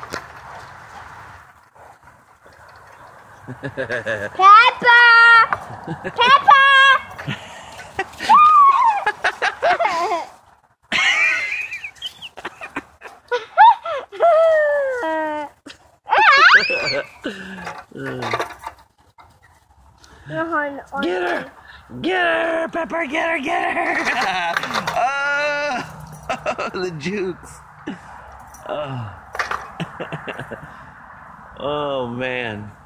Peppa! Peppa! Get her! Get her, Pepper! Get her! Get her! Oh, the jukes! Oh, oh man.